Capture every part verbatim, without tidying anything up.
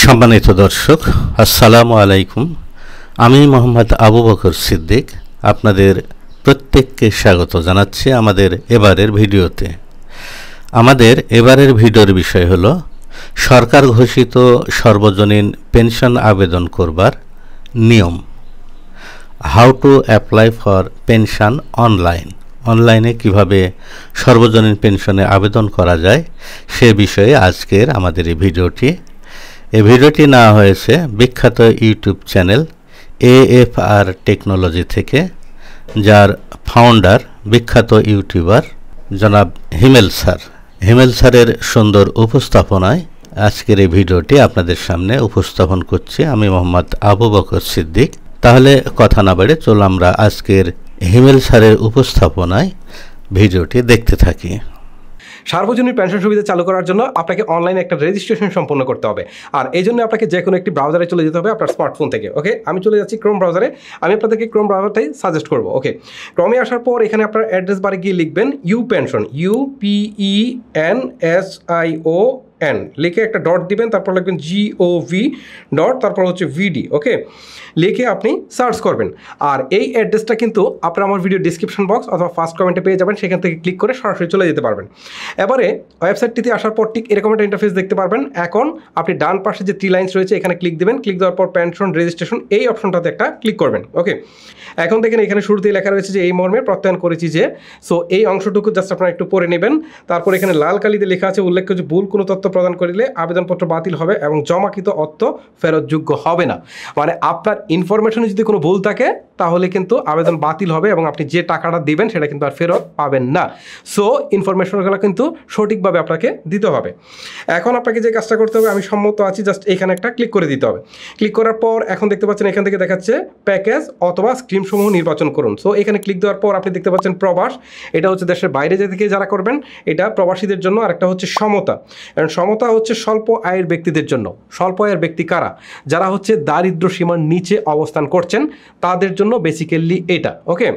সম্মানিত দর্শক, আসসালামু আলাইকুম। আমি মোহাম্মদ আবু বকর সিদ্দিক আপনাদের প্রত্যেককে স্বাগত জানাচ্ছি আমাদের এবারের ভিডিওতে। আমাদের এবারের ভিডিওর বিষয় হলো সরকার ঘোষিত সর্বজনীন পেনশন আবেদন করবার নিয়ম। How to apply for pension online. অনলাইনে কিভাবে সর্বজনীন পেনশনে আবেদন করা যায় সে বিষয়ে আজকের আমাদের এই ভিডিওটি। এই ভিডিওটি নেওয়া হয়েছে বিখ্যাত YouTube channel A F R technology থেকে, যার ফাউন্ডার বিখ্যাত ইউটিউবার জনাব হিমেল স্যার। হিমেল স্যারের সুন্দর উপস্থাপনায় আজকের এই ভিডিওটি আপনাদের সামনে উপস্থাপন করছি আমি মোহাম্মদ আবু বকর সিদ্দিক। তাহলে কথা না বাড়ে চলো আমরা আজকের হিমেল স্যারের উপস্থাপনায় ভিডিওটি দেখতে থাকি। সার্বজনীন পেনশন সুবিধা চালু করার জন্য আপনাকে অনলাইনে একটা রেজিস্ট্রেশন সম্পন্ন করতে হবে, আর এই জন্য আপনাকে যে কোনো একটি ব্রাউজারে চলে যেতে হবে আপনার স্মার্টফোন থেকে। ওকে, আমি চলে যাচ্ছি ক্রোম ব্রাউজারে। আমি আপনাদেরকে ক্রোম ব্রাউজারটাই সাজেস্ট করবো। ওকে, ক্রমে আসার পর এখানে আপনার অ্যাড্রেস বারে গিয়ে লিখবেন U pension, U P E N S I O N লিখে একটা ডট দিবেন, তারপর লিখবেন জি ও ভি ডট, তারপর হচ্ছে ভিডি। ওকে, লিখে আপনি সার্চ করবেন, আর এই অ্যাড্রেসটা কিন্তু আপনার আমার ভিডিও ডিসক্রিপশন বক্স অথবা ফার্স্ট কমেন্টে পেয়ে যাবেন। সেখান থেকে ক্লিক করে সরাসরি চলে যেতে পারবেন। এবারে ওয়েবসাইটটিতে আসার পর ঠিক এরকম একটা ইন্টারফেস দেখতে পারবেন। এখন আপনি ডান পাশে যে থ্রি লাইন্স রয়েছে এখানে ক্লিক দেবেন। ক্লিক দেওয়ার পর পেনশন রেজিস্ট্রেশন এই অপশনটাতে একটা ক্লিক করবেন। ওকে, এখন দেখেন এখানে শুরুতেই লেখা রয়েছে যে এই মর্মে প্রত্যয়ন করেছি যে, সো এই অংশটুকু জাস্ট আপনারা একটু পড়ে নেবেন। তারপর এখানে লাল কালিতে লেখা আছে উল্লেখ্য যে ভুল কোনো তথ্য প্রদান করিলে আবেদনপত্র বাতিল হবে এবং জমাকৃত অর্থ ফেরতযোগ্য হবে না। মানে আপনার ইনফরমেশনে যদি কোনো ভুল থাকে তাহলে কিন্তু আবেদন বাতিল হবে এবং আপনি যে টাকাটা দিবেন সেটা কিন্তু আর ফেরত পাবেন না। সো ইনফরমেশনগুলো কিন্তু সঠিকভাবে আপনাকে দিতে হবে। এখন আপনাকে যে কাজটা করতে হবে, আমি সম্মত আছি, জাস্ট এখানে একটা ক্লিক করে দিতে হবে। ক্লিক করার পর এখন দেখতে পাচ্ছেন এখান থেকে দেখাচ্ছে প্যাকেজ অথবা স্কিমসমূহ নির্বাচন করুন। সো এখানে ক্লিক দেওয়ার পর আপনি দেখতে পাচ্ছেন প্রবাস, এটা হচ্ছে দেশের বাইরে যে থেকে যারা করবেন এটা প্রবাসীদের জন্য, আর একটা হচ্ছে সমতা। কারণ সমতা হচ্ছে স্বল্প আয়ের ব্যক্তিদের জন্য। স্বল্প আয়ের ব্যক্তি কারা? যারা হচ্ছে দারিদ্র সীমার নিচে অবস্থান করছেন তাদের জন্য বেসিক্যালি এটা। ওকে,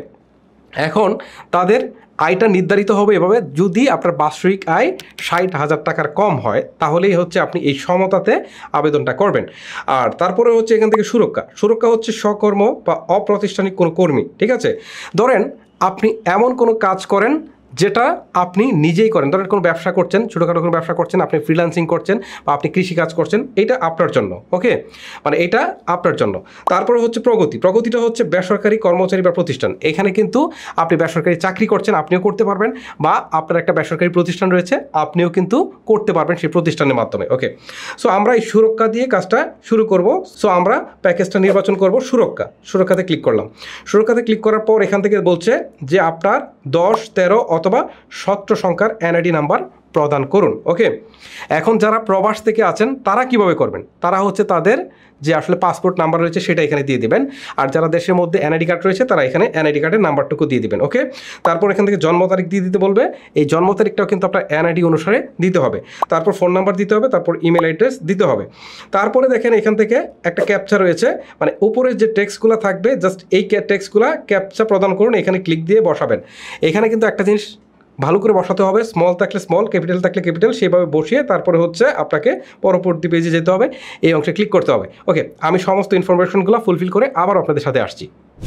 এখন তাদের আয়টা নির্ধারিত হবে এভাবে, যদি আপনার বার্ষিক আয় ষাট হাজার টাকার কম হয় তাহলেই হচ্ছে আপনি এই সমতাতে আবেদনটা করবেন। আর তারপরে হচ্ছে এখান থেকে সুরক্ষা। সুরক্ষা হচ্ছে স্বকর্ম বা অপ্রাতিষ্ঠানিক কোনো কর্মী। ঠিক আছে, ধরেন আপনি এমন কোনো কাজ করেন যেটা আপনি নিজেই করেন, ধরেন কোনো ব্যবসা করছেন, ছোটোখাটো কোনো ব্যবসা করছেন, আপনি ফ্রিল্যান্সিং করছেন বা আপনি কৃষিকাজ করছেন, এটা আপনার জন্য। ওকে, মানে এটা আপনার জন্য। তারপরে হচ্ছে প্রগতি। প্রগতিটা হচ্ছে বেসরকারি কর্মচারী বা প্রতিষ্ঠান। এখানে কিন্তু আপনি বেসরকারি চাকরি করছেন, আপনিও করতে পারবেন, বা আপনার একটা বেসরকারি প্রতিষ্ঠান রয়েছে আপনিও কিন্তু করতে পারবেন সেই প্রতিষ্ঠানের মাধ্যমে। ওকে, সো আমরা এই সুরক্ষা দিয়ে কাজটা শুরু করব। সো আমরা প্যাকেজটা নির্বাচন করব সুরক্ষা। সুরক্ষাতে ক্লিক করলাম। সুরক্ষাতে ক্লিক করার পর এখান থেকে বলছে যে আপনার দশ তেরো অথবা সতেরো সংখ্যার এনআইডি নাম্বার প্রদান করুন। ওকে, এখন যারা প্রবাস থেকে আছেন তারা কিভাবে করবেন? তারা হচ্ছে তাদের যে আসলে পাসপোর্ট নাম্বার রয়েছে সেটা এখানে দিয়ে দিবেন, আর যারা দেশের মধ্যে এনআইডি কার্ড রয়েছে তারা এখানে এনআইডি কার্ডের নাম্বারটুকু দিয়ে দিবেন। ওকে, তারপর এখান থেকে জন্ম তারিখ দিয়ে দিতে বলবে। এই জন্ম তারিখটাও কিন্তু আপনার এনআইডি অনুসারে দিতে হবে। তারপর ফোন নাম্বার দিতে হবে, তারপর ইমেল অ্যাড্রেস দিতে হবে। তারপরে দেখেন এখান থেকে একটা ক্যাপচা রয়েছে, মানে উপরের যে টেক্সটগুলো থাকবে জাস্ট এই টেক্সটগুলো ক্যাপচা প্রদান করুন, এখানে ক্লিক দিয়ে বসাবেন। এখানে কিন্তু একটা জিনিস ভালো করে বসাতে হবে, স্মল থাকলে স্মল, ক্যাপিটাল থাকলে ক্যাপিটাল, সেভাবে বসিয়ে তারপরে হচ্ছে আপনাকে পরবর্তী পেজে যেতে হবে, এই অংশে ক্লিক করতে হবে। ওকে, আমি সমস্ত ইনফরমেশনগুলো ফুলফিল করে আবার আপনাদের সাথে আসছি।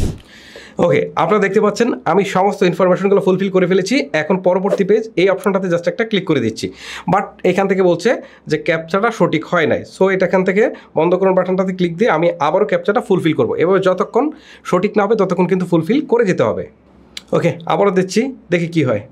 ওকে, আপনারা দেখতে পাচ্ছেন আমি সমস্ত ইনফরমেশনগুলো ফুলফিল করে ফেলেছি। এখন পরবর্তী পেজ এই অপশনটাতে জাস্ট একটা ক্লিক করে দিচ্ছি, বাট এখান থেকে বলছে যে ক্যাপচাটা সঠিক হয় নাই। সো এটা এখান থেকে বন্ধ করুন বাটনটাতে ক্লিক দিয়ে আমি আবারও ক্যাপচাটা ফুলফিল করবো। এভাবে যতক্ষণ সঠিক না হবে ততক্ষণ কিন্তু ফুলফিল করে যেতে হবে। ওকে, আবারও দিচ্ছি, দেখি কি হয়।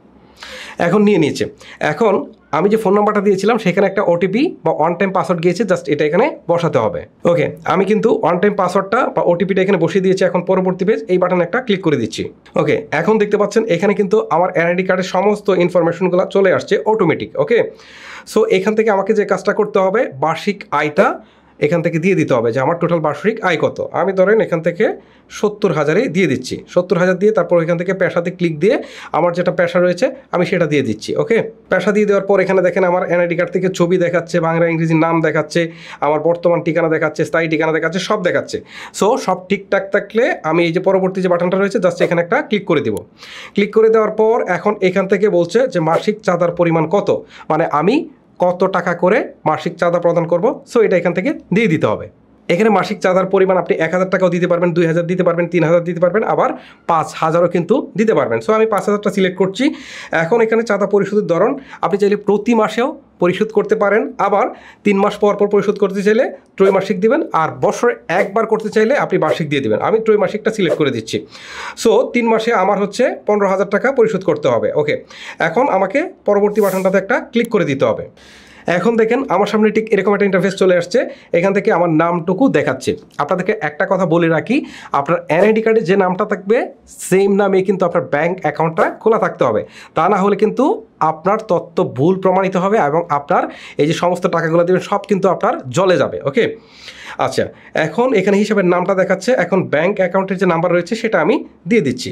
এখন নিয়ে নিয়েছে। এখন আমি যে ফোন নাম্বারটা দিয়েছিলাম সেখানে একটা ওটিপি বা ওয়ান টাইম পাসওয়ার্ড গিয়েছে, জাস্ট এটা এখানে বসাতে হবে। ওকে, আমি কিন্তু ওয়ান টাইম পাসওয়ার্ডটা বা ওটিপিটা এখানে বসিয়ে দিয়েছি। এখন পরবর্তী পেজ এই বাটনে একটা ক্লিক করে দিচ্ছি। ওকে, এখন দেখতে পাচ্ছেন এখানে কিন্তু আমার এনআইডি কার্ডের সমস্ত ইনফরমেশনগুলো চলে আসছে অটোমেটিক। ওকে, সো এখান থেকে আমাকে যে কাজটা করতে হবে, বার্ষিক আয়টা এখান থেকে দিয়ে দিতে হবে যে আমার টোটাল বার্ষিক আয় কত। আমি ধরেন এখান থেকে সত্তর হাজারে দিয়ে দিচ্ছি। সত্তর হাজার দিয়ে তারপর এখান থেকে পেশাতে ক্লিক দিয়ে আমার যেটা পেশা রয়েছে আমি সেটা দিয়ে দিচ্ছি। ওকে, পেশা দিয়ে দেওয়ার পর এখানে দেখেন আমার এনআইডি কার্ড থেকে ছবি দেখাচ্ছে, বাংলা ইংরেজি নাম দেখাচ্ছে, আমার বর্তমান ঠিকানা দেখাচ্ছে, স্থায়ী ঠিকানা দেখাচ্ছে, সব দেখাচ্ছে। সো সব ঠিকঠাক থাকলে আমি এই যে পরবর্তী যে বাটনটা রয়েছে জাস্ট এখানে একটা ক্লিক করে দিব। ক্লিক করে দেওয়ার পর এখন এখান থেকে বলছে যে মাসিক চাঁদার পরিমাণ কত, মানে আমি কত টাকা করে মাসিক চাঁদা প্রদান করব, সো এটা এখান থেকে দিয়ে দিতে হবে। এখানে মাসিক চাঁদার পরিমাণ আপনি এক হাজার টাকাও দিতে পারবেন, দুই হাজার দিতে পারবেন, তিন হাজার দিতে পারবেন, আবার পাঁচ হাজারও কিন্তু দিতে পারবেন। সো আমি পাঁচ হাজারটা সিলেক্ট করছি। এখন এখানে চাঁদা পরিশোধের ধরন আপনি চাইলে প্রতি মাসেও পরিশোধ করতে পারেন, আবার তিন মাস পর পর পরিশোধ করতে চাইলে ত্রৈমাসিক দিবেন, আর বছরে একবার করতে চাইলে আপনি বার্ষিক দিয়ে দিবেন। আমি ত্রৈমাসিকটা সিলেক্ট করে দিচ্ছি। সো তিন মাসে আমার হচ্ছে পনেরো হাজার টাকা পরিশোধ করতে হবে। ওকে, এখন আমাকে পরবর্তী বাটনটাতে একটা ক্লিক করে দিতে হবে। এখন দেখেন আমার সামনে ঠিক এরকম একটা ইন্টারফেস চলে আসছে। এখান থেকে আমার নামটুকু দেখাচ্ছে। আপনাদেরকে একটা কথা বলে রাখি, আপনার এনআইডি কার্ডে যে নামটা থাকবে সেম নামে কিন্তু আপনার ব্যাংক অ্যাকাউন্টটা খোলা থাকতে হবে। তা না হলে কিন্তু আপনার তথ্য ভুল প্রমাণিত হবে এবং আপনার এই যে সমস্ত টাকাগুলো দেবেন সব কিন্তু আপনার জলে যাবে। ওকে, আচ্ছা, এখন এখানে হিসাবের নামটা দেখাচ্ছে। এখন ব্যাংক অ্যাকাউন্টের যে নাম্বার রয়েছে সেটা আমি দিয়ে দিচ্ছি।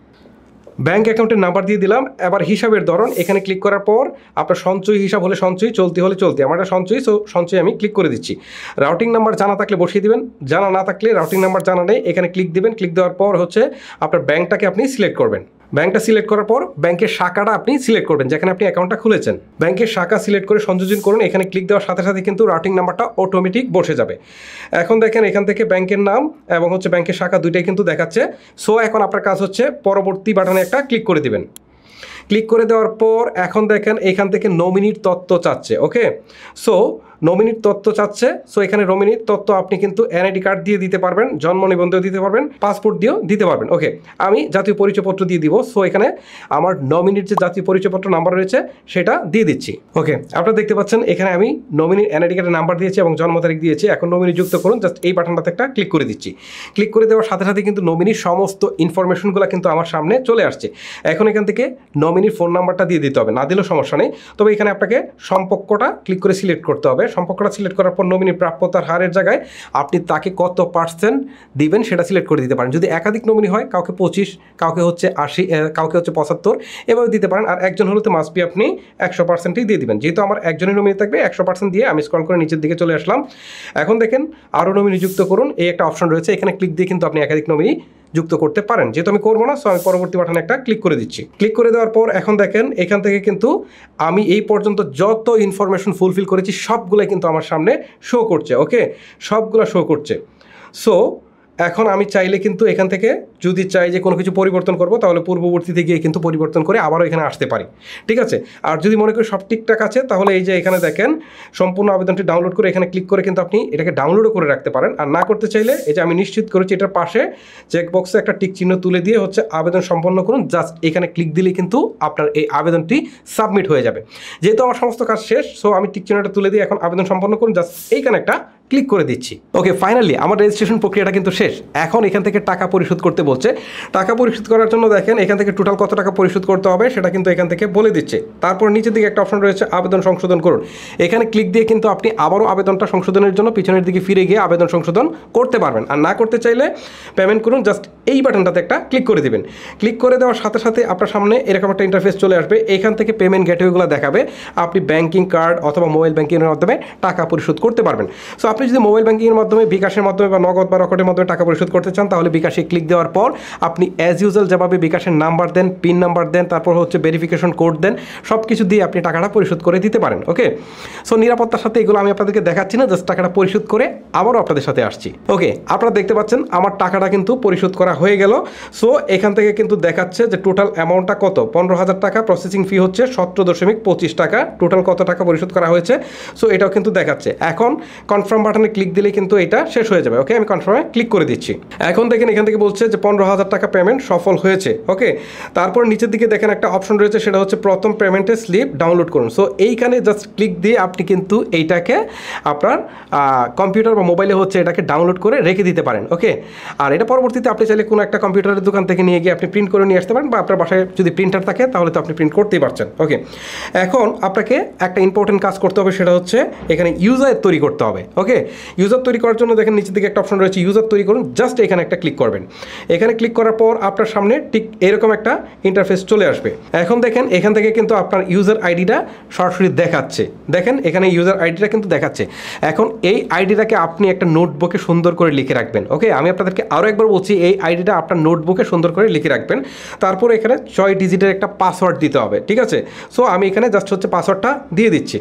ব্যাংক অ্যাকাউন্টের নাম্বার দিয়ে দিলাম। এবার হিসাবের ধরন এখানে ক্লিক করার পর আপনার সঞ্চয়ী হিসাব হলে সঞ্চয়ী, চলতি হলে চলতি। আমার এটা সঞ্চয়ী, সো সঞ্চয়ী আমি ক্লিক করে দিচ্ছি। রাউটিং নাম্বার জানা থাকলে বসিয়ে দিবেন, জানা না থাকলে রাউটিং নাম্বার জানা নেই, এখানে ক্লিক দিবেন। ক্লিক দেওয়ার পর হচ্ছে আপনার ব্যাংকটাকে আপনি সিলেক্ট করবেন। ব্যাংকটা সিলেক্ট করার পর ব্যাংকের শাখাটা আপনি সিলেক্ট করবেন যেখানে আপনি অ্যাকাউন্টটা খুলেছেন। ব্যাংকের শাখা সিলেক্ট করে সংযোজন করুন। এখানে ক্লিক দেওয়ার সাথে সাথে কিন্তু রাউটিং নাম্বারটা অটোমেটিক বসে যাবে। এখন দেখেন এখান থেকে ব্যাংকের নাম এবং হচ্ছে ব্যাংকের শাখা দুইটাই কিন্তু দেখাচ্ছে। সো এখন আপনার কাজ হচ্ছে পরবর্তী বাটনে একটা ক্লিক করে দিবেন। ক্লিক করে দেওয়ার পর এখন দেখেন এখান থেকে নমিনির তথ্য চাচ্ছে। ওকে, সো নমিনির তথ্য চাচ্ছে। সো এখানে নমিনির তথ্য আপনি কিন্তু এনআইডি কার্ড দিয়ে দিতে পারবেন, জন্ম নিবন্ধন দিতে পারবেন, পাসপোর্ট দিয়েও দিতে পারবেন। ওকে, আমি জাতীয় পরিচয়পত্র দিয়ে দিব। সো এখানে আমার নমিনির যে জাতীয় পরিচয়পত্র নাম্বার রয়েছে সেটা দিয়ে দিচ্ছি। ওকে, আপনারা দেখতে পাচ্ছেন এখানে আমি নমিনির এনআইডি কার্ডের নাম্বার দিয়েছি এবং জন্ম তারিখ দিয়েছি। এখন নমিনি যুক্ত করুন, জাস্ট এই বাটনটাতে একটা ক্লিক করে দিচ্ছি। ক্লিক করে দেওয়ার সাথে সাথে কিন্তু নমিনির সমস্ত ইনফরমেশনগুলো কিন্তু আমার সামনে চলে আসছে। এখন এখান থেকে নমিনির ফোন নাম্বারটা দিয়ে দিতে হবে, না দিলেও সমস্যা নেই। তবে এখানে আপনাকে সম্পর্কটা ক্লিক করে সিলেক্ট করতে হবে। সম্পর্কটা সিলেক্ট করার পর নমিনি প্রাপ্যতার হারের জায়গায় আপনি তাকে কত পার্সেন্ট দিবেন সেটা সিলেক্ট করে দিতে পারেন। যদি একাধিক নমিনি হয়, কাউকে পঁচিশ, কাউকে হচ্ছে আশি, কাউকে হচ্ছে পঁচাত্তর, এভাবে দিতে পারেন। আর একজন হলে তো মাস্ট বি আপনি একশো পার্সেন্টই দিয়ে দিবেন। যেহেতু আমার একজনের নমিনি থাকবে, একশো পার্সেন্ট দিয়ে আমি স্ক্রল করে নিচের দিকে চলে আসলাম। এখন দেখেন আরও নমিনি যুক্ত করুন, এই একটা অপশন রয়েছে। এখানে ক্লিক দিয়ে কিন্তু আপনি একাধিক নমিনি যুক্ত করতে পারেন। যেহেতু আমি করবো না, সো আমি পরবর্তী বাটনে একটা ক্লিক করে দিচ্ছি। ক্লিক করে দেওয়ার পর এখন দেখেন এখান থেকে কিন্তু আমি এই পর্যন্ত যত ইনফরমেশন ফুলফিল করেছি সবগুলোই কিন্তু আমার সামনে শো করছে। ওকে, সবগুলো শো করছে। সো এখন আমি চাইলে কিন্তু এখান থেকে যদি চাই যে কোনো কিছু পরিবর্তন করব, তাহলে পূর্ববর্তীতে গিয়ে কিন্তু পরিবর্তন করে আবারও এখানে আসতে পারি। ঠিক আছে, আর যদি মনে করি সব ঠিকঠাক আছে, তাহলে এই যে এখানে দেখেন সম্পূর্ণ আবেদনটি ডাউনলোড করে এখানে ক্লিক করে কিন্তু আপনি এটাকে ডাউনলোডও করে রাখতে পারেন। আর না করতে চাইলে এই যে আমি নিশ্চিত করেছি এটার পাশে চেকবক্সে একটা টিক চিহ্ন তুলে দিয়ে হচ্ছে আবেদন সম্পন্ন করুন, জাস্ট এখানে ক্লিক দিলে কিন্তু আপনার এই আবেদনটি সাবমিট হয়ে যাবে। যেহেতু আমার সমস্ত কাজ শেষ, সো আমি টিক চিহ্নটা তুলে দিয়ে এখন আবেদন সম্পন্ন করুন, জাস্ট এইখানে একটা ক্লিক করে দিচ্ছি। ওকে, ফাইনালি আমার রেজিস্ট্রেশন প্রক্রিয়াটা কিন্তু শেষ। এখন এখান থেকে টাকা পরিশোধ করতে বলছে। টাকা পরিশোধ করার জন্য দেখেন এখান থেকে টোটাল কত টাকা পরিশোধ করতে হবে সেটা কিন্তু এখান থেকে বলে দিচ্ছে। তারপর নিচের দিকে একটা অপশন রয়েছে আবেদন সংশোধন করুন। এখানে ক্লিক দিয়ে কিন্তু আপনি আবারও আবেদনটা সংশোধনের জন্য পিছনের দিকে ফিরে গিয়ে আবেদন সংশোধন করতে পারবেন। আর না করতে চাইলে পেমেন্ট করুন, জাস্ট এই বাটনটাতে একটা ক্লিক করে দেবেন। ক্লিক করে দেওয়ার সাথে সাথে আপনার সামনে এরকম একটা ইন্টারফেস চলে আসবে। এখান থেকে পেমেন্ট গেটওয়েগুলো দেখাবে, আপনি ব্যাংকিং কার্ড অথবা মোবাইল ব্যাংকিংয়ের মাধ্যমে টাকা পরিশোধ করতে পারবেন। সো আপনি যদি মোবাইল ব্যাংকিংয়ের মাধ্যমে, বিকাশের মাধ্যমে বা নগদ বা রকেটের মাধ্যমে টাকা পরিশোধ করতে চান, তাহলে বিকাশে ক্লিক দেওয়ার পর আপনি অ্যাজ ইউজুয়াল যেভাবে বিকাশের নাম্বার দেন, পিন নাম্বার দেন, তারপর হচ্ছে ভেরিফিকেশন কোড দেন, সব কিছু দিয়ে আপনি টাকাটা পরিশোধ করে দিতে পারেন। ওকে, সো নিরাপত্তার সাথে এগুলো আমি আপনাদেরকে দেখাচ্ছি না, জাস্ট টাকাটা পরিশোধ করে আবারও আপনাদের সাথে আসছি। ওকে, আপনারা দেখতে পাচ্ছেন আমার টাকাটা কিন্তু পরিশোধ করা হয়ে গেল। সো এখান থেকে কিন্তু দেখাচ্ছে যে টোটাল অ্যামাউন্টটা কত, পনেরো হাজার টাকা। প্রসেসিং ফি হচ্ছে সতেরো দশমিক পঁচিশ টাকা। টোটাল কত টাকা পরিশোধ করা হয়েছে, সো এটাও কিন্তু দেখাচ্ছে। এখন কনফার্ম বাটনে ক্লিক দিলে কিন্তু এটা শেষ হয়ে যাবে। ওকে, আমি কনফার্মে ক্লিক করে দিচ্ছি। এখন দেখেন এখান থেকে বলছে যে পনেরো হাজার টাকা পেমেন্ট সফল হয়েছে। ওকে, তারপর নিচের দিকে দেখেন একটা অপশন রয়েছে, সেটা হচ্ছে প্রথম পেমেন্টের স্লিপ ডাউনলোড করুন। সো এইখানে জাস্ট ক্লিক দিয়ে আপনি কিন্তু এইটাকে আপনার কম্পিউটার বা মোবাইলে হচ্ছে এটাকে ডাউনলোড করে রেখে দিতে পারেন। ওকে, আর এটা পরবর্তীতে আপনি চাইলে কোনো একটা কম্পিউটারের দোকান থেকে নিয়ে গিয়ে আপনি প্রিন্ট করে নিয়ে আসতে পারেন, বা আপনার বাসায় যদি প্রিন্টার থাকে তাহলে তো আপনি প্রিন্ট করতেই পারছেন। ওকে, এখন আপনাকে একটা ইম্পর্টেন্ট কাজ করতে হবে, সেটা হচ্ছে এখানে ইউজার তৈরি করতে হবে। ওকে, ইউজার তৈরি করার জন্য দেখেন নিচের দিকে একটা অপশন রয়েছে ইউজার তৈরি করুন, জাস্ট এখানে একটা ক্লিক করবেন। এখানে ক্লিক করার পর আপনার সামনে ঠিক এরকম একটা ইন্টারফেস চলে আসবে। এখন দেখেন এখান থেকে কিন্তু আপনার ইউজার আইডিটা সরাসরি দেখাচ্ছে। দেখেন এখানে ইউজার আইডিটা কিন্তু দেখাচ্ছে। এখন এই আইডিটাকে আপনি একটা নোটবুকে সুন্দর করে লিখে রাখবেন। ওকে, আমি আপনাদেরকে আরও একবার বলছি, এই আইডিটা আপনার নোটবুকে সুন্দর করে লিখে রাখবেন। তারপর এখানে ছয় ডিজিটের একটা পাসওয়ার্ড দিতে হবে। ঠিক আছে, সো আমি এখানে জাস্ট হচ্ছে পাসওয়ার্ডটা দিয়ে দিচ্ছি।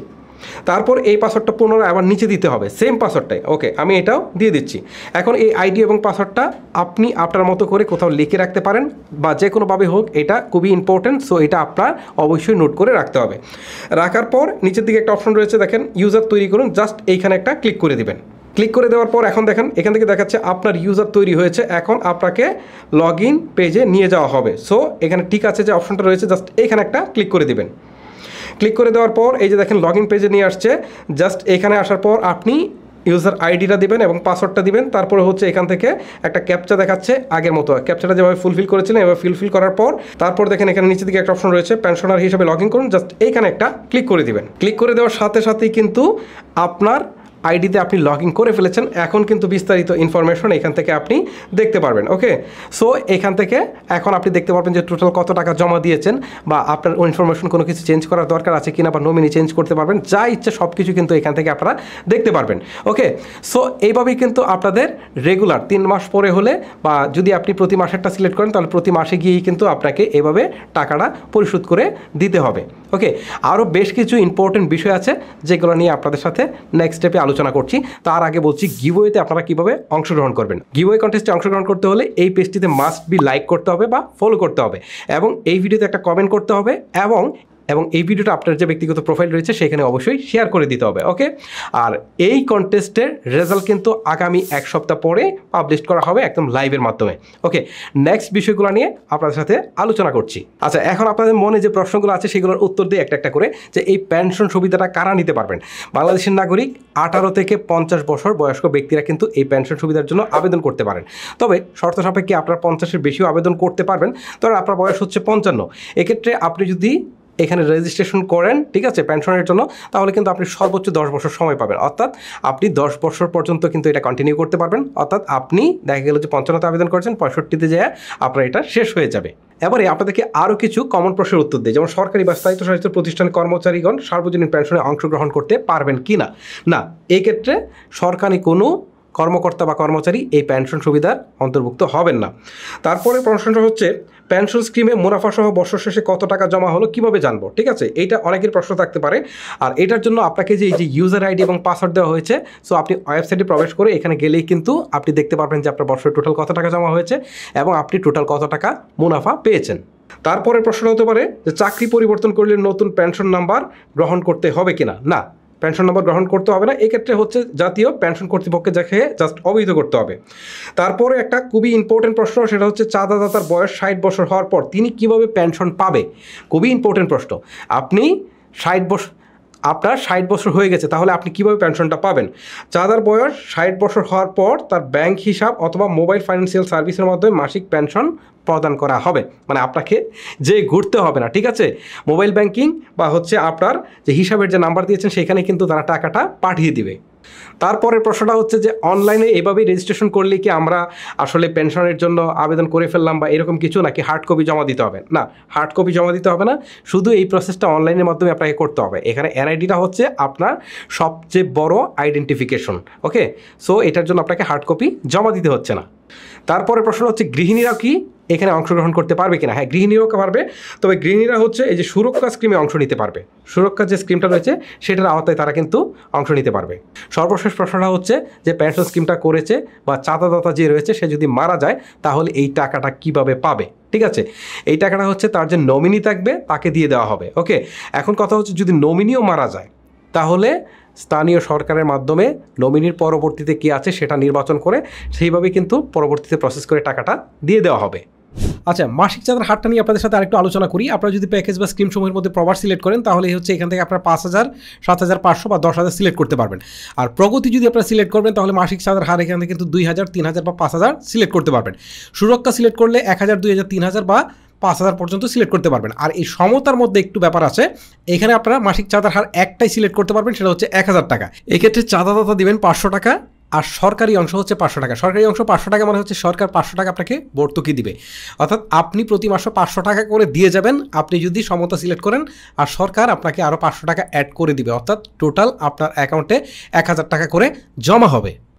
তারপর এই পাসওয়ার্ডটা পুনরায় আবার নিচে দিতে হবে, সেম পাসওয়ার্ডটাই। ওকে, আমি এটাও দিয়ে দিচ্ছি। এখন এই আইডি এবং পাসওয়ার্ডটা আপনি আপনার মতো করে কোথাও লিখে রাখতে পারেন বা যে কোনোভাবে হোক, এটা খুবই ইম্পর্টেন্ট। সো এটা আপনার অবশ্যই নোট করে রাখতে হবে। রাখার পর নিচের দিকে একটা অপশন রয়েছে, দেখেন ইউজার তৈরি করুন, জাস্ট এইখানে একটা ক্লিক করে দিবেন। ক্লিক করে দেওয়ার পর এখন দেখেন এখান থেকে দেখাচ্ছে আপনার ইউজার তৈরি হয়েছে। এখন আপনাকে লগ ইন পেজে নিয়ে যাওয়া হবে। সো এখানে ঠিক আছে যে অপশনটা রয়েছে, জাস্ট এইখানে একটা ক্লিক করে দিবেন। ক্লিক করে দেওয়ার পর এই যে দেখেন লগ ইন পেজে নিয়ে আসছে। জাস্ট এখানে আসার পর আপনি ইউজার আইডিটা দিবেন এবং পাসওয়ার্ডটা দিবেন। তারপরে হচ্ছে এখান থেকে একটা ক্যাপচা দেখাচ্ছে আগের মতো, ক্যাপচাটা যেভাবে ফুলফিল করেছিলেন এভাবে ফুলফিল করার পর তারপর দেখেন এখানে নিচের দিকে একটা অপশন রয়েছে পেনশনার হিসেবে লগ ইন করুন, জাস্ট এইখানে একটা ক্লিক করে দিবেন। ক্লিক করে দেওয়ার সাথে সাথেই কিন্তু আপনার আইডিতে আপনি লগ ইন করে ফেলেছেন। এখন কিন্তু বিস্তারিত ইনফরমেশন এখান থেকে আপনি দেখতে পারবেন। ওকে, সো এখান থেকে এখন আপনি দেখতে পারবেন যে টোটাল কত টাকা জমা দিয়েছেন বা আপনার ইনফরমেশন কোনো কিছু চেঞ্জ করার দরকার আছে কিনা বা নমিনি চেঞ্জ করতে পারবেন, যা ইচ্ছে সব কিছু কিন্তু এখান থেকে আপনারা দেখতে পারবেন। ওকে, সো এইভাবেই কিন্তু আপনাদের রেগুলার তিন মাস পরে হলে বা যদি আপনি প্রতি মাসেরটা সিলেক্ট করেন তাহলে প্রতি মাসে গিয়েই কিন্তু আপনাকে এইভাবে টাকাটা পরিশোধ করে দিতে হবে। ওকে, আরও বেশ কিছু ইম্পর্টেন্ট বিষয় আছে যেগুলো নিয়ে আপনাদের সাথে নেক্সট স্টেপে আলোচনা করছি। তার আগে বলছি গিভওয়েতে আপনারা কীভাবে অংশগ্রহণ করবেন। গিভওয়ে কন্টেস্টে অংশগ্রহণ করতে হলে এই পেজটিতে মাস্ট বি লাইক করতে হবে বা ফলো করতে হবে এবং এই ভিডিওতে একটা কমেন্ট করতে হবে এবং এবং এই ভিডিওটা আপনার যে ব্যক্তিগত প্রোফাইল রয়েছে সেখানে অবশ্যই শেয়ার করে দিতে হবে। ওকে, আর এই কন্টেস্টের রেজাল্ট কিন্তু আগামী এক সপ্তাহ পরে পাবলিশ করা হবে একদম লাইভের মাধ্যমে। ওকে, নেক্সট বিষয়গুলো নিয়ে আপনাদের সাথে আলোচনা করছি। আচ্ছা, এখন আপনাদের মনে যে প্রশ্নগুলো আছে সেগুলোর উত্তর দিয়ে একটা একটা করে, যে এই পেনশন সুবিধাটা কারা নিতে পারবেন। বাংলাদেশের নাগরিক আঠারো থেকে পঞ্চাশ বছর বয়স্ক ব্যক্তিরা কিন্তু এই পেনশন সুবিধার জন্য আবেদন করতে পারেন। তবে শর্ত সাপেক্ষে আপনার পঞ্চাশের বেশিও আবেদন করতে পারবেন। তবে আপনার বয়স হচ্ছে পঞ্চান্ন, এক্ষেত্রে আপনি যদি এখানে রেজিস্ট্রেশন করেন, ঠিক আছে, পেনশনের জন্য, তাহলে কিন্তু আপনি সর্বোচ্চ দশ বছর সময় পাবেন। অর্থাৎ আপনি দশ বছর পর্যন্ত কিন্তু এটা কন্টিনিউ করতে পারবেন। অর্থাৎ আপনি দেখা গেল যে পঞ্চান্নতে আবেদন করেছেন, পঁয়ষট্টিতে যায় আপনার এটা শেষ হয়ে যাবে। এবারে আপনাদেরকে আরও কিছু কমন প্রশ্নের উত্তর দিই, যেমন সরকারি বা স্থায়িত্বশাসিত প্রতিষ্ঠান কর্মচারীগণ সার্বজনীন পেনশনে অংশগ্রহণ করতে পারবেন কি না। না, এক্ষেত্রে সরকারি কোনো কর্মকর্তা বা কর্মচারী এই পেনশন সুবিধার অন্তর্ভুক্ত হবেন না। তারপরে প্রশ্নটা হচ্ছে পেনশন স্কিমে মুনাফা সহ বছর শেষে কত টাকা জমা হলো কিভাবে জানবো, ঠিক আছে, এইটা অনেকের প্রশ্ন থাকতে পারে। আর এটার জন্য আপনাকে যে এই যে ইউজার আইডি এবং পাসওয়ার্ড দেওয়া হয়েছে, সো আপনি ওয়েবসাইটে প্রবেশ করে এখানে গেলেই কিন্তু আপনি দেখতে পারবেন যে আপনার বছরে টোটাল কত টাকা জমা হয়েছে এবং আপনি টোটাল কত টাকা মুনাফা পেয়েছেন। তারপরে প্রশ্ন হতে পারে যে চাকরি পরিবর্তন করলে নতুন পেনশন নাম্বার গ্রহণ করতে হবে কিনা। না, পেনশন নাম্বার গ্রহণ করতে হবে না, এক্ষেত্রে হচ্ছে জাতীয় পেনশন কর্তৃপক্ষকে দেখে জাস্ট অবহিত করতে হবে। তারপরে একটা খুবই ইম্পর্টেন্ট প্রশ্ন, সেটা হচ্ছে চাঁদাদাতার বয়স ষাট বছর হওয়ার পর তিনি কিভাবে পেনশন পাবে। খুবই ইম্পর্টেন্ট প্রশ্ন। আপনি ষাট বছর আপনার ষাট বছর হয়ে গেছে, তাহলে আপনি কীভাবে পেনশনটা পাবেন। চাঁদার বয়স ষাট বছর হওয়ার পর তার ব্যাংক হিসাব অথবা মোবাইল ফাইন্যান্সিয়াল সার্ভিসের মাধ্যমে মাসিক পেনশন প্রদান করা হবে। মানে আপনাকে যে ঘুরতে হবে না, ঠিক আছে, মোবাইল ব্যাংকিং বা হচ্ছে আপনার যে হিসাবের যে নাম্বার দিয়েছেন সেখানে কিন্তু তারা টাকাটা পাঠিয়ে দিবে। তারপরের প্রশ্নটা হচ্ছে যে অনলাইনে এভাবেই রেজিস্ট্রেশন করলে কি আমরা আসলে পেনশনের জন্য আবেদন করে ফেললাম বা এরকম কিছু, নাকি হার্ড কপি জমা দিতে হবে। না, হার্ড কপি জমা দিতে হবে না, শুধু এই প্রসেসটা অনলাইনের মাধ্যমে আপনাকে করতে হবে। এখানে এনআইডিটা হচ্ছে আপনার সবচেয়ে বড় আইডেন্টিফিকেশন। ওকে, সো এটার জন্য আপনাকে হার্ড কপি জমা দিতে হচ্ছে না। তারপরে প্রশ্ন হচ্ছে গৃহিণীরা কি এখানে অংশগ্রহণ করতে পারবে কিনা। হ্যাঁ, গৃহিণীরাও পারবে, তবে গৃহিণীরা হচ্ছে এই যে সুরক্ষা স্কিমে অংশ নিতে পারবে। সুরক্ষা যে স্কিমটা রয়েছে সেটার আওতায় তারা কিন্তু অংশ নিতে পারবে। সর্বশেষ প্রশ্নটা হচ্ছে যে পেনশন স্কিমটা করেছে বা চাঁদাদাতা যে রয়েছে সে যদি মারা যায় তাহলে এই টাকাটা কিভাবে পাবে। ঠিক আছে, এই টাকাটা হচ্ছে তার যে নমিনি থাকবে তাকে দিয়ে দেওয়া হবে। ওকে, এখন কথা হচ্ছে যদি নমিনিও মারা যায় তাহলে স্থানীয় সরকারের মাধ্যমে নমিনির পরবর্তীতে কী আছে সেটা নির্বাচন করে সেইভাবে কিন্তু পরবর্তীতে প্রসেস করে টাকাটা দিয়ে দেওয়া হবে। আচ্ছা, মাসিক চাঁদার হারটা নিয়ে আপনাদের সাথে আরেকটু আলোচনা করি। আপনারা যদি প্যাকেজ বা স্কিম সমূহের মধ্যে প্রবার সিলেক্ট করেন তাহলে হচ্ছে এখান থেকে আপনার পাঁচ হাজার সাত হাজার পাঁচশো বা দশ হাজার সিলেক্ট করতে পারবেন। আর প্রগতি যদি আপনারা সিলেক্ট করবেন তাহলে মাসিক চাঁদার হার এখান থেকে কিন্তু দুই হাজার তিন হাজার বা পাঁচ হাজার সিলেক্ট করতে পারবেন। সুরক্ষা সিলেক্ট করলে এক হাজার দুই হাজার তিন হাজার বা পাঁচ হাজার পর্যন্ত সিলেক্ট করতে পারবেন। আর এই সমতার মধ্যে একটু ব্যাপার আছে, এখানে আপনারা মাসিক চাঁদার হার একটাই সিলেক্ট করতে পারবেন, সেটা হচ্ছে এক হাজার টাকা। এক্ষেত্রে চাঁদাদাতা দিবেন পাঁচশো টাকা আর সরকারি অংশ হচ্ছে পাঁচশো টাকা। সরকারি অংশ পাঁচশো টাকা মানে হচ্ছে সরকার পাঁচশো টাকা আপনাকে ভর্তুকি দিবে, অর্থাৎ আপনি প্রতি মাসে পাঁচশো টাকা করে দিয়ে যাবেন আপনি যদি সমতা সিলেক্ট করেন, আর সরকার আপনাকে আরও পাঁচশো টাকা অ্যাড করে দিবে, অর্থাৎ টোটাল আপনার অ্যাকাউন্টে এক হাজার টাকা করে জমা হবে।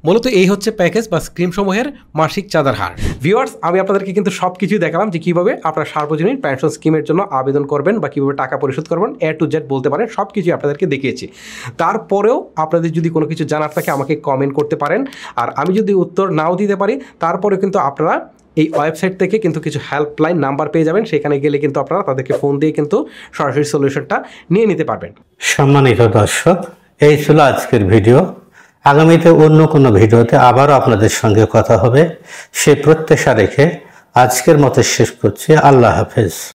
মূলত এই হচ্ছে প্যাকেজ বা স্কিমসমূহের মাসিক চাঁদার হার। ভিউয়ার্স, আমি আপনাদেরকে কিন্তু সব কিছুই দেখালাম যে কীভাবে আপনারা সার্বজনীন পেনশন স্কিমের জন্য আবেদন করবেন বা কীভাবে টাকা পরিশোধ করবেন, এ টু জেড বলতে পারেন, সব কিছুই আপনাদেরকে দেখিয়েছি। তারপরেও আপনাদের যদি কোনো কিছু জানার থাকে আমাকে কমেন্ট করতে পারেন, আর আমি যদি উত্তর নাও দিতে পারি তারপরেও কিন্তু আপনারা এই ওয়েবসাইট থেকে কিন্তু কিছু হেল্পলাইন নাম্বার পেয়ে যাবেন, সেখানে গেলে কিন্তু আপনারা তাদেরকে ফোন দিয়ে কিন্তু সরাসরি সলিউশনটা নিয়ে নিতে পারবেন। সম্মানিত দর্শক, এই ছিল আজকের ভিডিও। আগামীতে অন্য কোনো ভিডিওতে আবারও আপনাদের সঙ্গে কথা হবে, সে প্রত্যাশা রেখে আজকের মতো শেষ করছি। আল্লাহ হাফেজ।